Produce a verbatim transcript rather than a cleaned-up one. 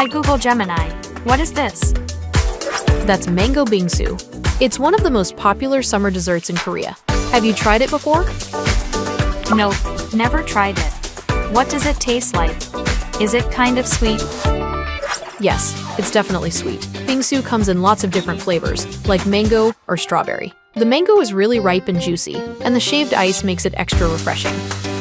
I Google Gemini. What is this? That's mango bingsu. It's one of the most popular summer desserts in Korea. Have you tried it before? Nope, never tried it. What does it taste like? Is it kind of sweet? Yes, it's definitely sweet. Bingsu comes in lots of different flavors, like mango or strawberry. The mango is really ripe and juicy, and the shaved ice makes it extra refreshing.